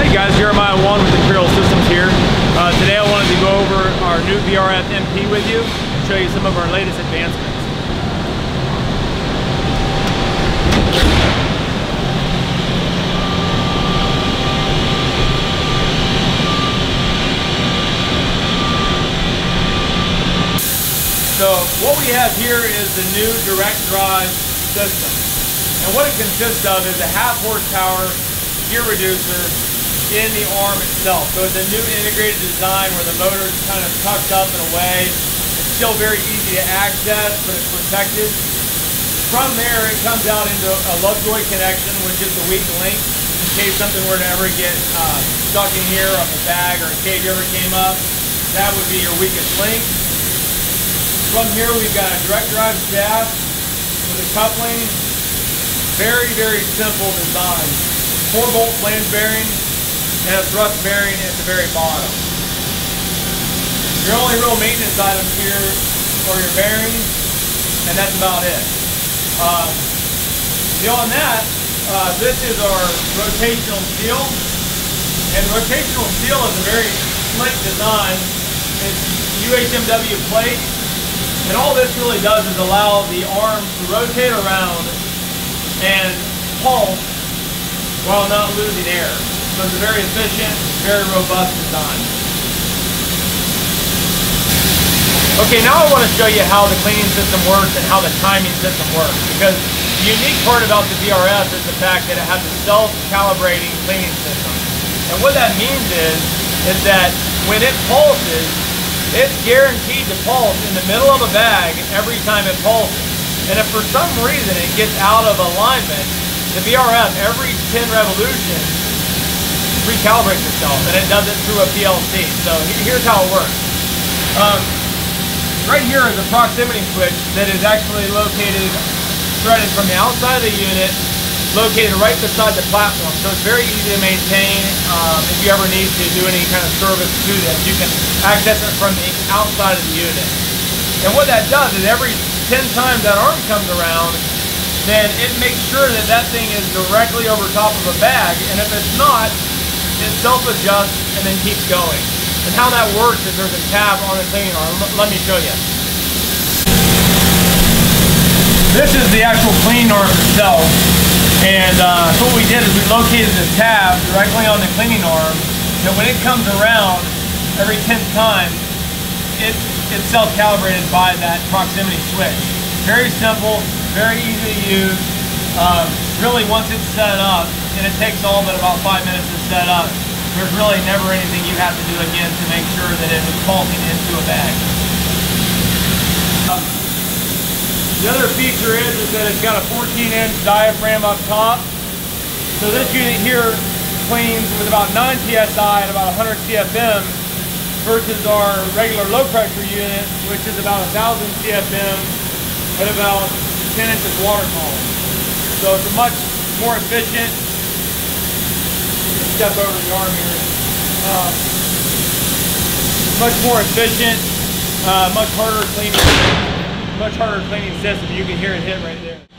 Hey guys, Jeremiah 1 with Imperial Systems here. Today I wanted to go over our new VRF MP with you and show you some of our latest advancements. So what we have here is the new direct drive system. And what it consists of is a half horsepower gear reducer in the arm itself. So it's a new integrated design where the motor is kind of tucked up and away. It's still very easy to access, but it's protected. From there, it comes out into a Lovejoy connection, which is the weak link, in case something were to ever get stuck in here on the bag or a cage ever came up. That would be your weakest link. From here, we've got a direct drive shaft with a coupling. Very, very simple design. 4-bolt flange bearing and a thrust bearing at the very bottom. Your only real maintenance items here are your bearings, and that's about it. Beyond that, this is our rotational seal, and rotational seal is a very slick design. It's UHMW plate, and all this really does is allow the arm to rotate around and pulse while not losing air. So it's a very efficient, very robust design. Okay, now I want to show you how the cleaning system works and how the timing system works, because the unique part about the VRF is the fact that it has a self-calibrating cleaning system. And what that means is that when it pulses, it's guaranteed to pulse in the middle of a bag every time it pulses. And if for some reason it gets out of alignment, the VRF, every 10 revolutions, recalibrates itself, and it does it through a PLC. So here's how it works. Right here is a proximity switch that is actually located, threaded from the outside of the unit, located right beside the platform. So it's very easy to maintain. If you ever need to do any kind of service to this, you can access it from the outside of the unit. And what that does is every 10 times that arm comes around, then it makes sure that that thing is directly over top of a bag, and if it's not, it self-adjusts and then keeps going. And how that works is there's a tab on the cleaning arm. Let me show you. This is the actual cleaning arm itself, and so what we did is we located the tab directly on the cleaning arm, that when it comes around every 10th time, it's self-calibrated by that proximity switch. Very simple, very easy to use. Really, once it's set up, and it takes all but about 5 minutes to set up, there's really never anything you have to do again to make sure that it is pulsing into a bag. The other feature is that it's got a 14-inch diaphragm up top. So this unit here cleans with about 9 psi at about 100 CFM versus our regular low pressure unit, which is about 1000 CFM at about 10 inches water column. So it's a much more efficient. Step over the arm here. Much more efficient, much harder cleaning system. You can hear it hit right there.